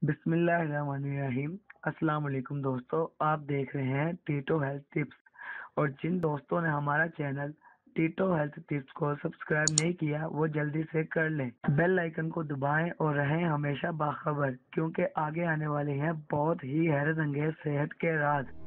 बिस्मिल्लाहिर्रहमानिर्रहीम। अस्सलाम वालेकुम दोस्तों, आप देख रहे हैं टीटो हेल्थ टिप्स। और जिन दोस्तों ने हमारा चैनल टीटो हेल्थ टिप्स को सब्सक्राइब नहीं किया वो जल्दी से कर लें, बेल आइकन को दबाएं और रहें हमेशा बाखबर, क्योंकि आगे आने वाले हैं बहुत ही हैरत अंगेज सेहत के राज।